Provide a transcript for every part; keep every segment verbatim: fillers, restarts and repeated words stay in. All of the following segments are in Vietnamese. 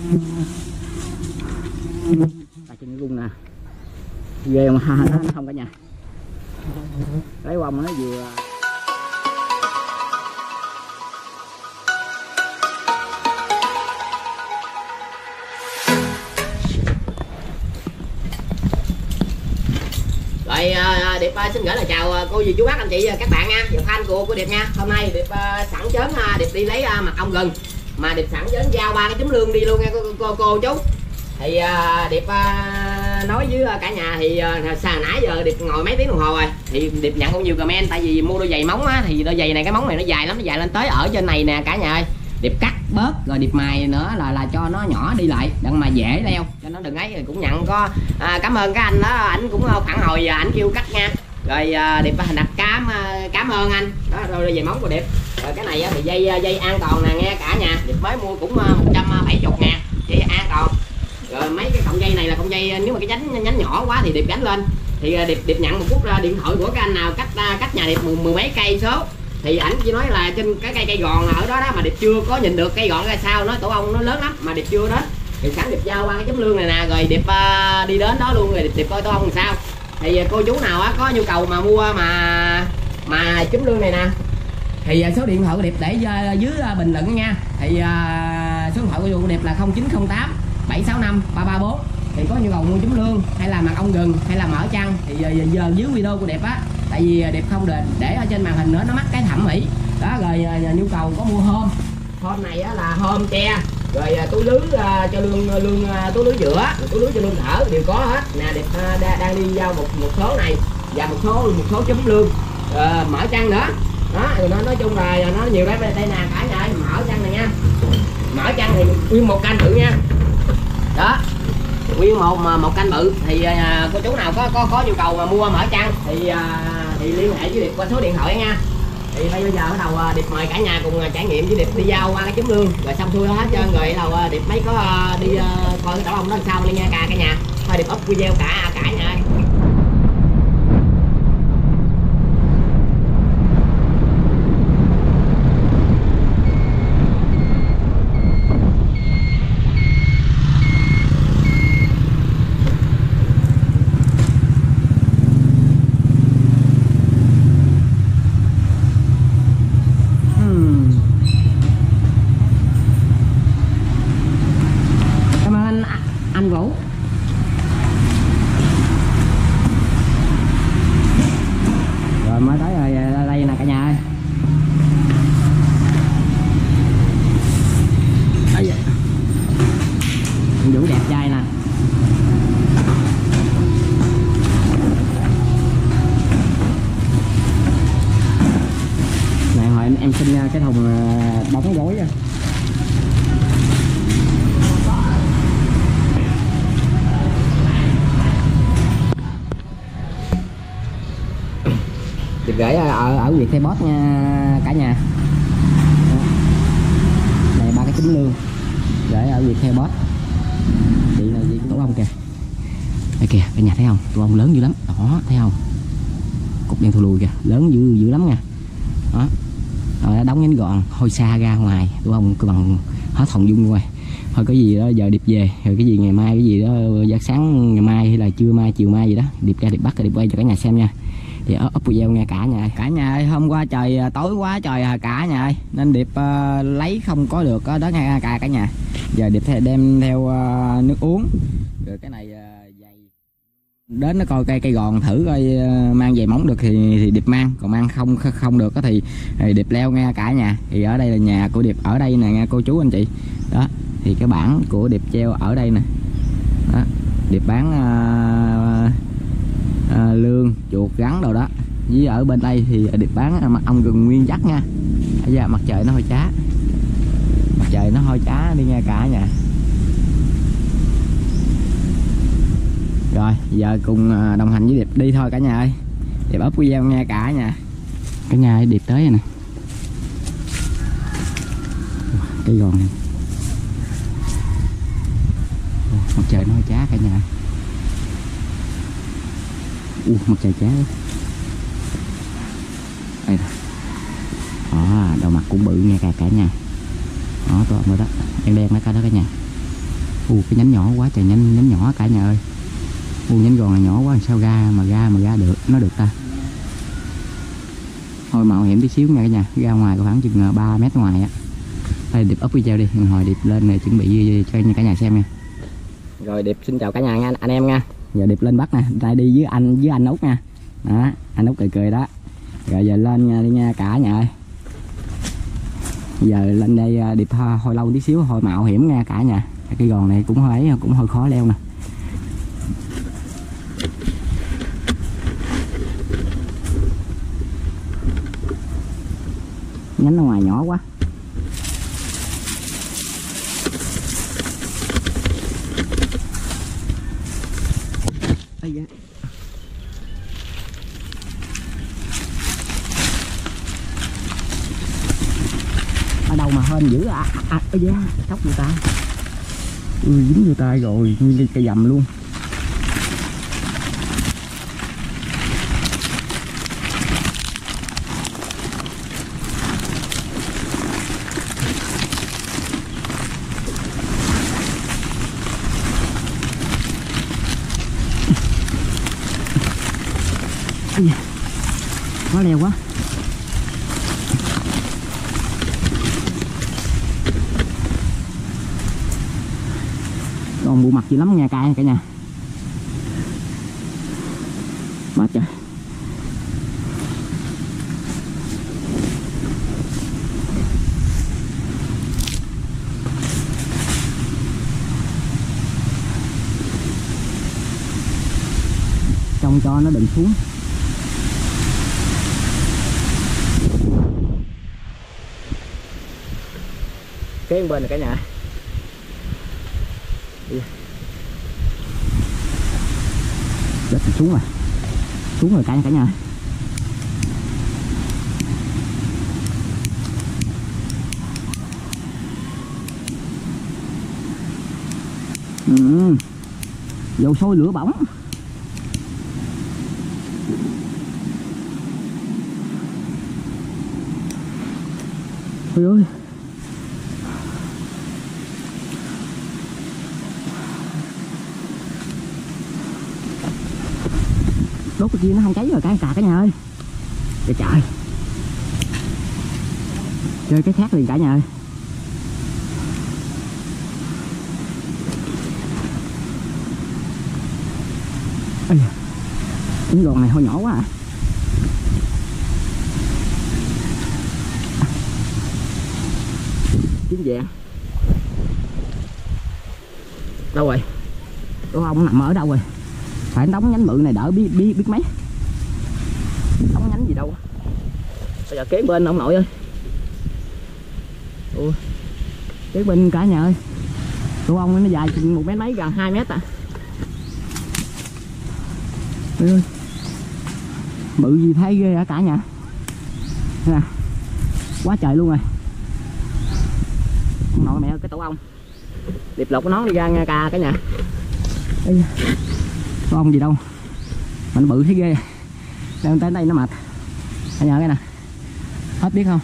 Tại trên cái gung nè, ghê không ha, nó không cả nhà. Lấy bông nó vừa Rồi uh, Điệp uh, xin gửi lời chào uh, cô dì chú bác anh chị uh, các bạn nha, và fan của của Điệp nha. Hôm nay Điệp uh, sẵn chớn uh, Điệp đi lấy uh, mặt ong gừng, mà Điệp sẵn chớn giao ba cái trứng lương đi luôn nha cô cô, cô chú. Thì uh, Điệp uh, nói với uh, cả nhà thì uh, sáng nãy giờ Điệp ngồi mấy tiếng đồng hồ rồi, thì Điệp nhận cũng nhiều comment, tại vì mua đôi giày móng á, thì đôi giày này cái móng này nó dài lắm, nó dài lên tới ở trên này nè cả nhà ơi. Điệp cắt bớt rồi Điệp mài nữa là là cho nó nhỏ đi lại đặng mà dễ leo, cho nó đừng ấy. Cũng nhận có à, cảm ơn cái anh đó, ảnh cũng phản hồi và ảnh kêu cắt nha. Rồi à, Điệp đặt cám cảm ơn anh đó. Rồi về móng của Điệp. Rồi cái này thì dây dây an toàn nè nghe cả nhà, Điệp mới mua cũng một trăm bảy mươi ngàn dây an toàn. Rồi mấy cái cọng dây này là cọng dây, nếu mà cái nhánh nhánh nhỏ quá thì Điệp gánh lên. Thì Điệp Điệp nhận một phút điện thoại của cái anh nào cách cách nhà Điệp mười, mười mấy cây số, thì ảnh chỉ nói là trên cái cây cây gòn ở đó đó, mà Điệp chưa có nhìn được cây gòn ra sao, nó tổ ong nó lớn lắm mà Điệp chưa đến. Thì sẵn Điệp giao qua cái chấm lương này nè, rồi Điệp uh, đi đến đó luôn, rồi Điệp, Điệp coi tổ ong làm sao. Thì cô chú nào á có nhu cầu mà mua mà mà chấm lương này nè, thì số điện thoại của Điệp để dưới bình luận nha. Thì uh, số điện thoại của Điệp là không chín không tám bảy sáu năm ba ba bốn. Thì có nhu cầu mua chấm lương hay là mặt ong gừng hay là mở chăn thì giờ, giờ dưới video của Điệp á, tại vì Điệp không để, để ở trên màn hình nữa nó mắc cái thẩm mỹ đó. Rồi nhu cầu có mua hôm hôm này á, là hôm tre, rồi túi lưới uh, cho lương lương uh, túi lưới giữa, túi lưới cho lương thở đều có hết nè. Điệp uh, đa, đang đi giao một một số này và một số một số chấm lương, uh, mở chăn nữa đó. Rồi nó nói chung là nó nhiều đấy. Đây nè cả nhà ơi, mở chăn này nha, mở chăn thì nguyên một canh bự nha đó, nguyên một mà một canh bự. Thì uh, cô chú nào có có có nhu cầu mà mua mở chăn thì uh, thì liên hệ với Điệp qua số điện thoại nha. Thì bây giờ bắt đầu uh, Điệp mời cả nhà cùng uh, trải nghiệm với Điệp đi giao qua cái chấm lương, rồi xong xuôi hết trơn rồi đầu uh, Điệp mấy có uh, đi uh, coi cái tổ ong đó làm sao đi nha cả cả nhà. Thôi Điệp up video cả cả nhà ơi. Anh Vũ rồi mới tới rồi, đây nè cả nhà ơi. Đấy vậy. Anh Vũ đẹp trai nè. Nè hồi em, em xin cái thùng bóng gối nha. Điệp gửi ở ở Việt Tây Boss nha cả nhà. Này ba cái trứng lương gửi ở Việt Tây Boss. Chị này gì tổ ong kìa. Đây kìa cả nhà thấy không? Tổ ong lớn dữ lắm. Đó thấy không? Cục đen thù lùi kìa, lớn dữ dữ lắm nha. Đó. Rồi đóng nhánh gọn, hôi xa ra ngoài, tổ ong cứ bằng hết hồng dung rồi. Thôi cái gì đó giờ Điệp về, rồi cái gì ngày mai cái gì đó giờ sáng ngày mai hay là trưa mai chiều mai gì đó Điệp ra Điệp bắt Điệp quay cho cả nhà xem nha. Thì up video nha cả nhà. Cả nhà ơi, hôm qua trời tối quá trời cả nhà ơi, nên Điệp uh, lấy không có được đó, đó nha cả cả nhà. Giờ Điệp đem theo uh, nước uống, rồi cái này uh, giày đến nó coi cây cây gòn thử coi uh, mang giày móng được thì, thì Điệp mang, còn mang không không được thì, thì Điệp leo nha cả nhà. Thì ở đây là nhà của Điệp, ở đây nè nha cô chú anh chị đó. Thì cái bảng của Điệp treo ở đây nè đó. Điệp bán uh, À, lương chuột rắn đâu đó, với ở bên đây thì Điệp bán mặt ong gừng nguyên chất nha. Bây giờ mặt trời nó hơi chá, mặt trời nó hơi chá đi nha cả nhà. Rồi giờ cùng đồng hành với Điệp đi thôi cả nhà ơi. Điệp up video nha cả nhà. Cả nhà ơi, Điệp tới rồi nè. Cây gòn này. Mặt trời nó hơi chá cả nhà. Uh, mặt trời chá đó. Đây nè. Đó, đầu mặt cũng bự nha cả cả nhà. Đó, tôi rồi đó, đen đen nó cả đó cả nhà. u cái nhánh nhỏ quá trời, nhánh nhánh nhỏ cả nhà ơi. u nhánh gòn này nhỏ quá, sao ra mà ra mà ra được nó được ta. Thôi mạo hiểm tí xíu nha cả nhà, ra ngoài khoảng chừng ba mét ngoài á. Thôi Điệp up video đi, hồi Điệp lên này chuẩn bị cho cả nhà xem nha. Rồi Điệp xin chào cả nhà nha anh em nha. Giờ Điệp lên bắt nè, lại đi với anh với anh Út nha. Đó, anh Út cười cười đó. Rồi giờ lên nha đi nha cả nhà ơi. Giờ lên đây Điệp hồi lâu tí xíu, hồi mạo hiểm nha cả nhà. Cái gòn này cũng hơi cũng hơi khó leo nè. Nhánh ở ngoài nhỏ quá. Ây da. Ở đâu mà hên dữ à, à, à da, sóc vô tay. Ui dính vô tay rồi, nguyên cây cây dầm luôn. Ây da, quá leo quá. Còn bộ mặt gì lắm nha cả cả nhà. Mệt trời. Trông cho nó đừng xuống. Kế bên này cả nhà. Đất xuống rồi, xuống rồi cả nhà cả nhà. Ừ. Dầu sôi lửa bỏng. Ôi ơi. Đốt cái kia nó không cháy rồi cả cả cả nhà ơi. Trời trời. Chơi cái khác liền cả nhà ơi. Ây da. Cái gòn này hơi nhỏ quá à. Chín vàng. Đâu rồi? Tổ ong nằm ở đâu rồi? Phải đóng nhánh bự này đỡ biết biết biết mấy. Đóng nhánh gì đâu. Bây giờ kế bên ông nội ơi. Ủa. Kế bên cả nhà ơi. Tổ ong nó dài chừng một mét mấy, gần hai mét à. Ôi ơi. Bự gì thấy ghê hả cả nhà. Nè. Quá trời luôn rồi. Ông nội mẹ ơi, cái tổ ong. Điệp lột cái nón đi ra nha ca cả nhà. Ê, tổ ong gì đâu mà nó bự thấy ghê. Leo tới đây nó mệt. Cả nhà cái nè. Hết biết không.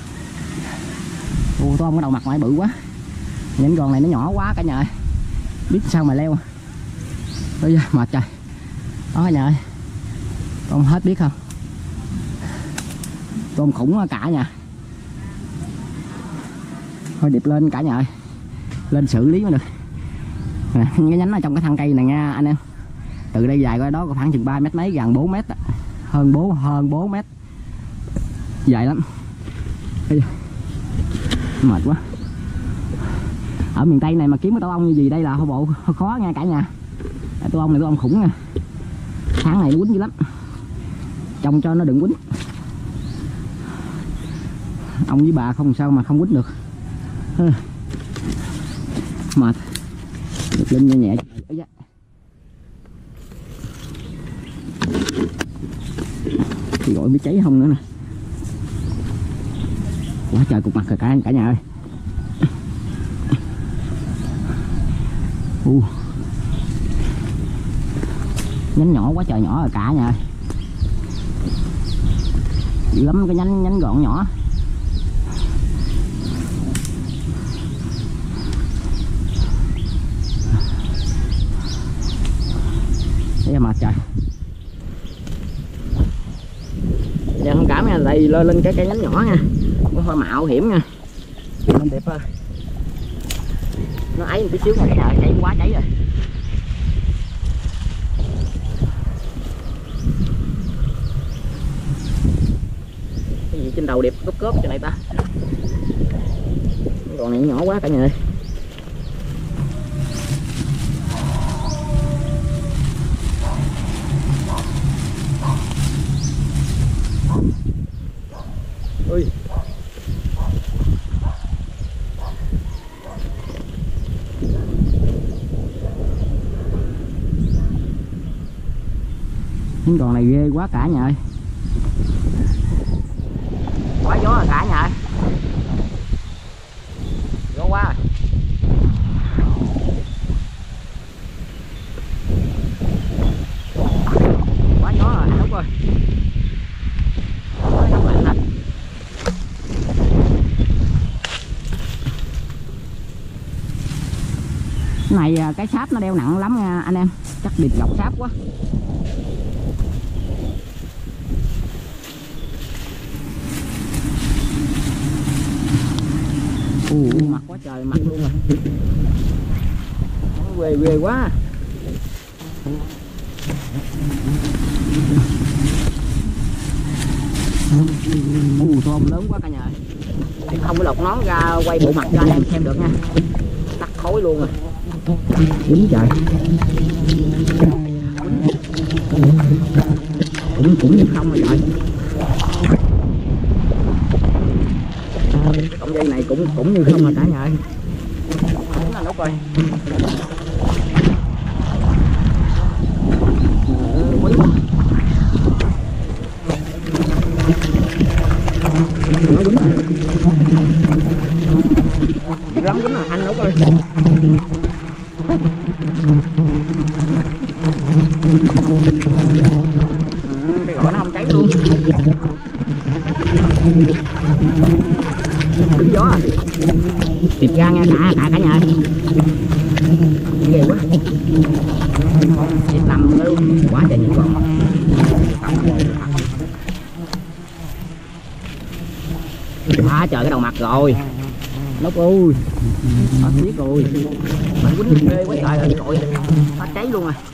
Ồ, tổ ong cái đầu mặt ngoài bự quá. Nhánh gòn này nó nhỏ quá cả nhà ơi. Biết sao mà leo. Ôi da, mệt trời. Đó cả nhà ơi. Tổ ong hết biết không. Tổ ong khủng cả nhà. Thôi Điệp lên cả nhà ơi. Lên xử lý mới được. Nè, cái nhánh ở trong cái thân cây này nha anh em. Từ đây dài qua đó có khoảng chừng ba mét mấy, gần bốn mét. Hơn bốn hơn bốn mét. Dài lắm. Mệt quá. Ở miền Tây này mà kiếm cái tổ ong như gì đây là hơi bộ hơi khó nha cả nhà. Tổ ong này tổ ong khủng nha. Tháng này nó quýnh dữ lắm. Trông cho nó đừng quýnh. Ông với bà không sao mà không quýnh được. Mệt. Được lên nhẹ nhẹ. Thì gọi biết cháy không nữa nè. Quá trời cục mặt rồi cả cả nhà ơi. Uh. Nhánh nhỏ quá trời nhỏ rồi cả nhà ơi. Dữ lắm cái nhánh nhánh gọn nhỏ. Thấy mệt trời. Giờ không cảm nha, đây lên lên cái cây nhánh nhỏ nha, có hơi mạo hiểm nha. Lên đẹp ơi. Nó ấy một tí xíu mà cái trời cháy quá cháy rồi. Cái gì trên đầu đẹp cốp cốp cho này ta. Còn này nhỏ quá cả nhà ơi. Ui. Những con này ghê quá cả nhà ơi. Quá gió rồi cả nhà ơi. Gió quá rồi. Quá gió rồi, đúng rồi. Quá gió lạnh thật. Cái này cái sáp nó đeo nặng lắm nha anh em, chắc địt gọc sáp quá. Ù, mặt quá trời, mặt luôn rồi. Quê quê quá. Ù, tôm lớn quá cả nhà ơi. Không có lột nón ra quay bộ mặt cho anh em xem được nha. Tắt khối luôn rồi. Đúng trời. Cũng cũng như không rồi trời. Cái cọng dây này cũng cũng như không mà cả nhà ơi. Đúng là nó coi. Lắm đúng là anh nó coi. Cái gỏi nó không cháy luôn. Đứng gió à. Thịt ra nghe cả cả cả nhà ơi. Ghê quá. Thịt nằm luôn. Quá trời những con. Quá trời cái đầu mặt rồi. Nó ui. Nó tiếc rồi. Bạn quýnh ghê quá trời ơi, gọi. Nó cháy luôn rồi.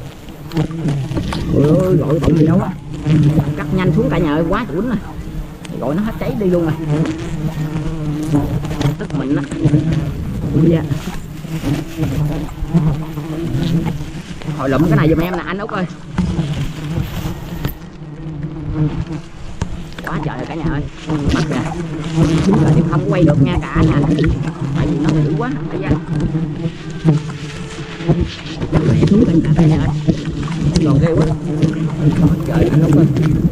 Ôi ơi, gọi bụng gì đâu á. Cắt nhanh xuống cả nhà ơi, quá trời quýnh rồi. Gọi nó hết cháy đi luôn rồi. Tức mình á. Yeah. Hồi lụm cái này giùm em nè anh Út ơi. Quá trời rồi cả nhà ơi. Bắt kìa. Đúng rồi em không quay được nha cả nhà. Tại vì nó dữ quá. Tại ra. Lẹ xuống cả cả nhà ơi. Còn ghê quá. Trời anh Út ơi.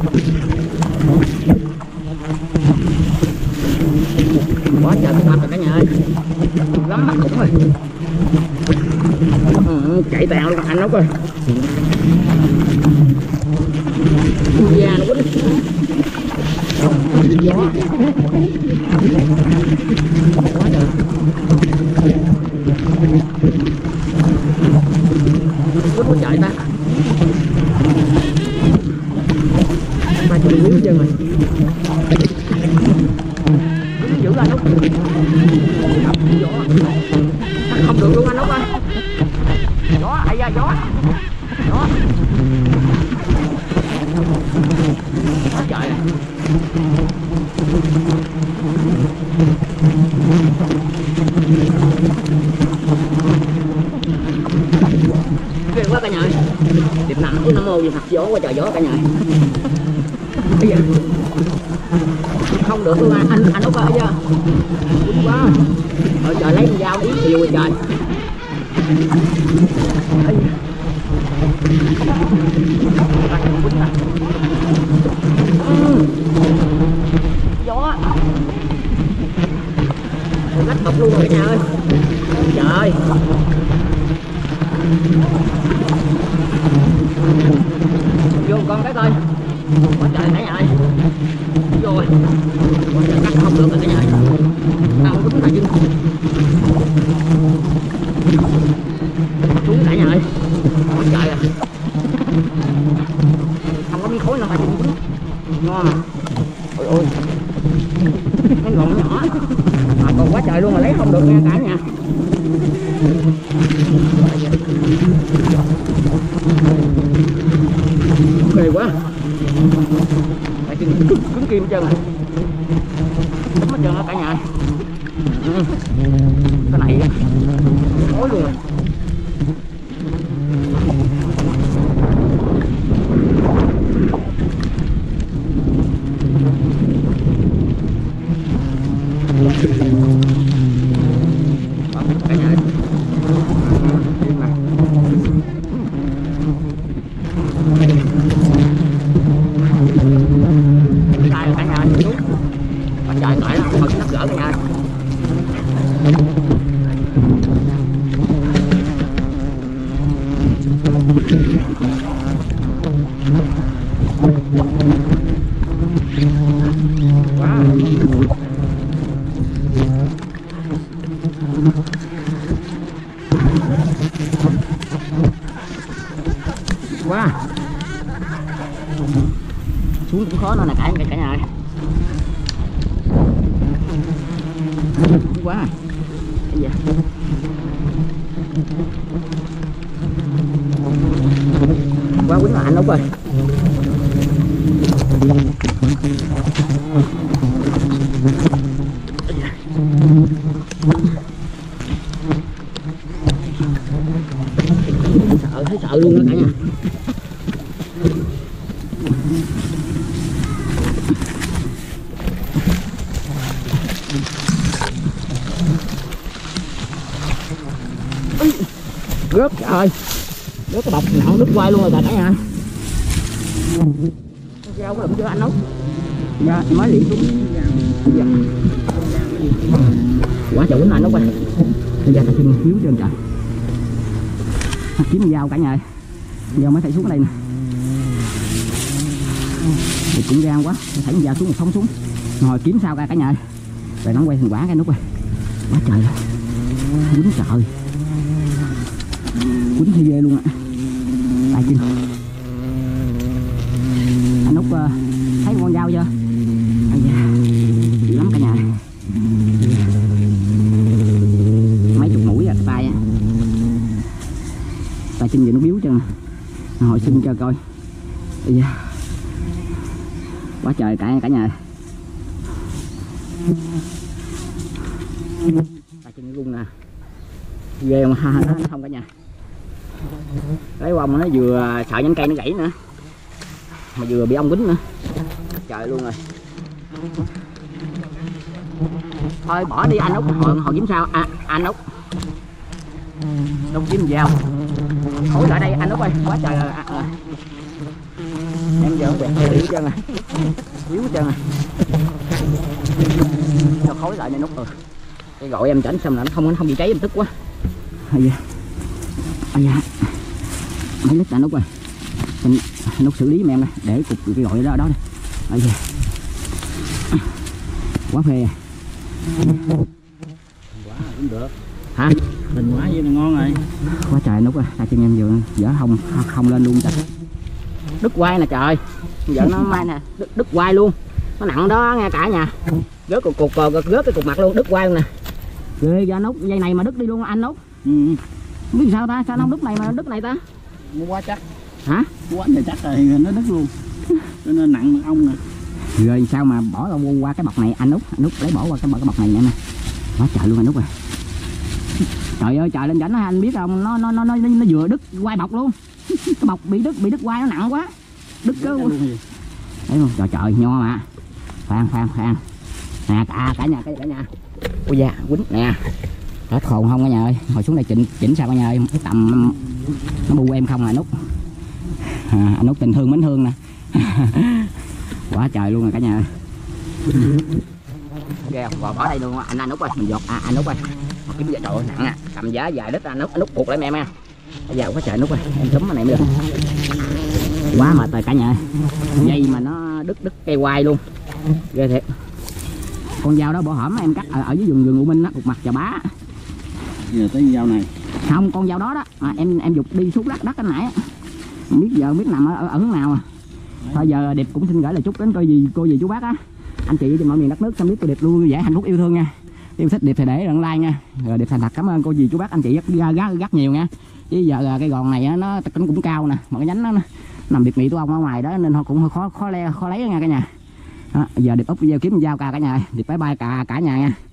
Quá trời cái rồi cả nhà ơi. Lắm mắt cũng rồi. Ừ, chạy tèo luôn anh Út ơi. Da nó quýnh. Gió. Quá trời. Quýnh quá trời ta. Ba chục miếng chân rồi. Giữ anh Út. Không được luôn anh Út ơi. Gió, ai da gió. Gió. Quá trời này. Ghê quá cả nhà ơi. Điệp nằm có Nam Mô Di Phật gió quá trời gió cả nhà ơi. Bây giờ không được luôn anh anh anh Út ơi chưa. Đúng quá. Rồi trời lấy con dao yếm nhiều rồi trời. Ừ. Gió lách bật luôn rồi cả nhà ơi. Trời vô con cái coi. Quá trời cả nhà ơi. Vô rồi. Quá trời cắt không được rồi cả nhà ơi. Không đúng là chứ. Xuống cả nhà ơi. Quá trời à. chân à. Đúng hết trơn đó cả nhà. Ừ. Cái này khói luôn à. Cả nhà sai cả nhà xuống bắt trời tỏi là thật sắp gỡ cả nhà. Quá xuống cũng khó nữa nè cả cả nhà ơi. Quá bây giờ quá quýnh là anh Út ơi. Sợ thấy sợ luôn đó cả nhà. Rớt trời ơi, rớt cái bọc nặng đứt quay luôn rồi cả nhà. Rau có đụng chưa anh Út? Dạ, mới liền xuống. Dạ. Quá trời quýnh anh Út ơi. Bây giờ ta xin xíu trên trời. Kiếm dao cả nhà ơi. Giờ mới thấy xuống ở đây nè. Thì cũng gan quá, thấy dao xuống một phóng xuống. Ngồi kiếm sao cả cả nhà ơi. Rồi nó quay thành quả cái Út ơi. Quá trời ơi. Quýnh trời. Quýnh thì ghê luôn ạ. Tài chinh. Anh Út uh, thấy con dao chưa? Ây da, dữ lắm cả nhà. Mấy chục mũi à, tay à. Tài chinh vậy nó biếu chân. Hồi sinh cho coi. Ây da. Quá trời cả cả nhà. Tài chinh luôn nè. Ghê không ha, nó không cả nhà. Lấy bông nó vừa sợ nhánh cây nó gãy nữa mà vừa bị ong quýnh nữa. Trời luôn rồi. Thôi bỏ đi anh Út, hồi, hồi kiếm sao à, anh Út đâu kiếm dao khối lại đây anh Út ơi. Quá trời à, à. Em giờ không quẹt yếu chân à, yếu chân à. Cho khối lại này Út rồi. Cái gọi em chảnh xong là nó không nó không bị cháy em tức quá. Ây da. Ây da. Mấy lít anh Út rồi. Mình Út xử lý em này để cục cái gọi đó đó đây. Ây da. Quá phê. Quá cũng được. Hả? Hình quá vậy là ngon rồi. Quá trời Út ơi, ta chân em vừa dở không không lên luôn trời. Đứt quai nè trời. Giờ nó mai nè, đứt, đứt quai luôn. Nó nặng đó nghe cả nhà. Rớt cục cục rớt cái cục mặt luôn, đứt quai luôn nè. Ghê ra Út, dây này mà đứt đi luôn anh Út. Ừ. Không biết sao ta, sao nó đứt này mà đứt này ta? Nó quá chắc. Hả? Quá này chắc rồi nó đứt luôn. Cho nên nặng mật ong nè. Rồi sao mà bỏ qua cái bọc này anh Út, anh Út lấy bỏ qua cái cái bọc này nè. Quá trời luôn anh Út rồi. Trời ơi trời lên rảnh anh biết không, nó nó nó nó nó vừa đứt quai bọc luôn. Cái bọc bị đứt bị đứt quai nó nặng quá. Đứt cơ. Thấy không? Trời trời nho mà. Khoan khoan khoan. Nè cả cả nhà cả, cả nhà. Ôi da, quýnh nè. Hết hồn không cả nhà ơi. Hồi xuống đây chỉnh chỉnh sao cả nhà ơi, cái tầm nó bu em không à anh Út. À, anh Út tình thương mến thương nè. Quá trời luôn rồi cả nhà ơi. Ghê không? Rồi bỏ đây luôn anh anh Út ơi, mình giọt à, anh Út ơi. Một cái trời ơi, nặng nè, cầm giá dài đít anh Út, anh Út buộc lại em em. Bây giờ quá trời anh Út ơi, em túm cái này mới được. Quá mệt rồi cả nhà ơi. Dây mà nó đứt đứt cây quai luôn. Ghê thiệt. Con dao đó bỏ hổm em cắt ở, ở dưới vườn vườn U Minh á, cục mặt chà bá. Giờ tới dao này. Không, con dao đó đó, à, em em dục đi xuống đất đất cái nãy. Không biết giờ không biết nằm ở, ở, ở hướng nào à. Thôi giờ Điệp cũng xin gửi lời chúc đến cô dì cô dì chú bác á, anh chị trên mọi miền đất nước xem biết cô Điệp luôn vui vẻ hạnh phúc yêu thương nha. Yêu thích Điệp thì để đăng like nha. Rồi Điệp thành thật cảm ơn cô dì chú bác anh chị rất rất, rất nhiều nha. Chứ giờ cái gòn này nó cũng cũng cao nè, mà cái nhánh nó, nó nằm biệt nghị của ông ở ngoài đó nên họ cũng hơi khó khó le khó lấy nha cả nhà. Đó, giờ Điệp úp video kiếm dao cả cả nhà, Điệp bye bye cả cả nhà nha.